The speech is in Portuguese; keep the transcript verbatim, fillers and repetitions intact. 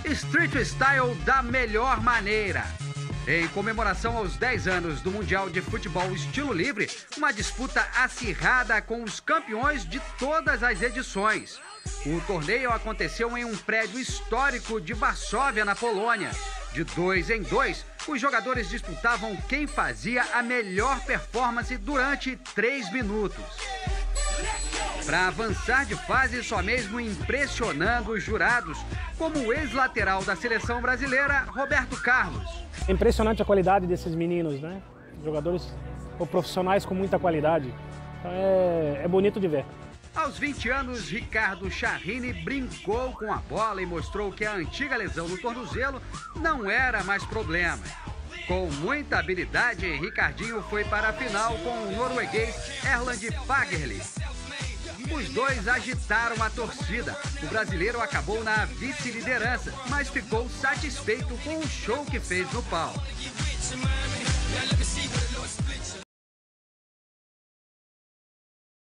Street Style da melhor maneira. Em comemoração aos dez anos do Mundial de Futebol Estilo Livre, uma disputa acirrada com os campeões de todas as edições. O torneio aconteceu em um prédio histórico de Varsóvia, na Polônia. De dois em dois, os jogadores disputavam quem fazia a melhor performance durante três minutos. Para avançar de fase, só mesmo impressionando os jurados, como o ex-lateral da seleção brasileira, Roberto Carlos. É impressionante a qualidade desses meninos, né? Jogadores ou profissionais com muita qualidade. É, é bonito de ver. Aos vinte anos, Ricardo Charrini brincou com a bola e mostrou que a antiga lesão no tornozelo não era mais problema. Com muita habilidade, Ricardinho foi para a final com o norueguês Erland Fagerli. Os dois agitaram a torcida. O brasileiro acabou na vice-liderança, mas ficou satisfeito com o show que fez no palco.